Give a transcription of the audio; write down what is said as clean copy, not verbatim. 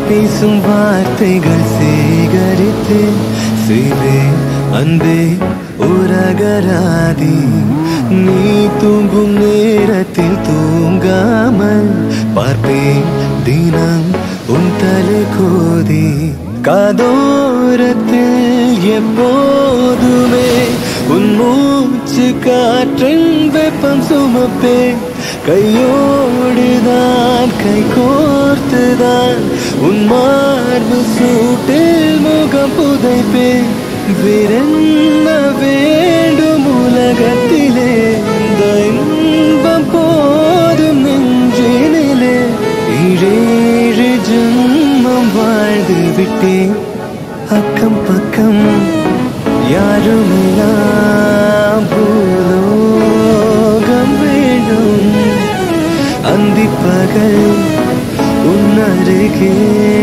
பேசும் வார்த்தைகள் சேகரித்து செய்வே அன்பே உறகராதி. நீ தூங்கும் நேரத்தில் தூங்காமல் பார்ப்பேன் தினம் உன் தலை கோதி. காதோரத்தில் எப்போதுமே உன் மூச்சு காற்றின் வெப்பம் சுமப்பேன். கையோடுதான் கை கோர்த்துதான் உன் மார்பு சூட்டில் முகம் புதைப்பேன். வேறென்ன வேண்டும் உலகத்திலே, இந்த இன்பம் போதும் நெஞ்சினிலே. ஏழேழு ஜென்மம் வாழ்ந்து விட்டேன், அக்கம் பக்கம் யாருமெல்லாம் பூலோகம் வேண்டும். அந்திப்பகல் உன் அருகே